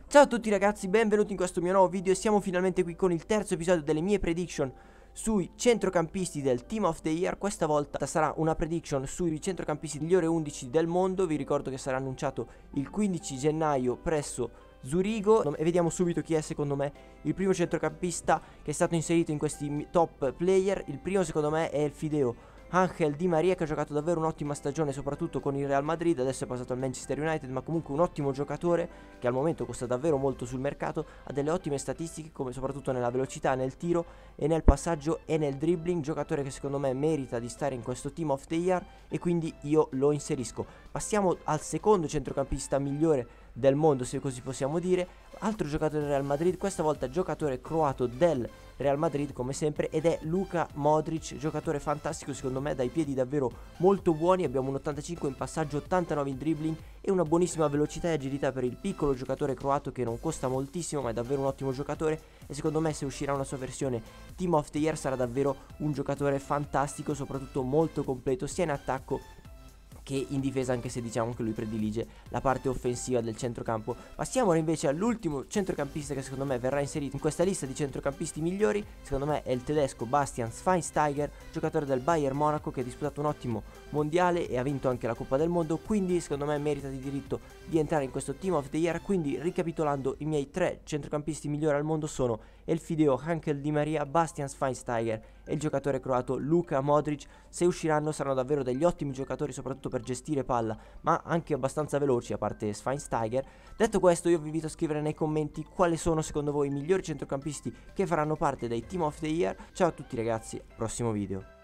Ciao a tutti ragazzi, benvenuti in questo mio nuovo video e siamo finalmente qui con il terzo episodio delle mie prediction sui centrocampisti del Team of the Year. Questa volta sarà una prediction sui centrocampisti migliore 11 del mondo. Vi ricordo che sarà annunciato il 15 gennaio presso Zurigo e vediamo subito chi è secondo me il primo centrocampista che è stato inserito in questi top player. Il primo secondo me è il Fideo Ángel Di María, che ha giocato davvero un'ottima stagione soprattutto con il Real Madrid. Adesso è passato al Manchester United, ma comunque un ottimo giocatore che al momento costa davvero molto sul mercato. Ha delle ottime statistiche, come soprattutto nella velocità, nel tiro e nel passaggio e nel dribbling. Giocatore che secondo me merita di stare in questo Team of the Year e quindi io lo inserisco. Passiamo al secondo centrocampista migliore del mondo, se così possiamo dire. Altro giocatore del Real Madrid, questa volta giocatore croato del Real Madrid come sempre, ed è Luka Modric, giocatore fantastico secondo me, dai piedi davvero molto buoni. Abbiamo un 85 in passaggio, 89 in dribbling e una buonissima velocità e agilità per il piccolo giocatore croato, che non costa moltissimo ma è davvero un ottimo giocatore. E secondo me, se uscirà una sua versione Team of the Year, sarà davvero un giocatore fantastico, soprattutto molto completo sia in attacco che in difesa, anche se diciamo che lui predilige la parte offensiva del centrocampo. Passiamo ora invece all'ultimo centrocampista che secondo me verrà inserito in questa lista di centrocampisti migliori. Secondo me è il tedesco Bastian Schweinsteiger, giocatore del Bayern Monaco, che ha disputato un ottimo mondiale e ha vinto anche la Coppa del Mondo, quindi secondo me merita di diritto di entrare in questo Team of the Year. Quindi, ricapitolando, i miei tre centrocampisti migliori al mondo sono il Fideo Ángel Di María, Bastian Schweinsteiger e il giocatore croato Luka Modric. Se usciranno saranno davvero degli ottimi giocatori, soprattutto per gestire palla, ma anche abbastanza veloci, a parte Schweinsteiger. Detto questo, io vi invito a scrivere nei commenti quali sono secondo voi i migliori centrocampisti che faranno parte dei Team of the Year. Ciao a tutti ragazzi, prossimo video.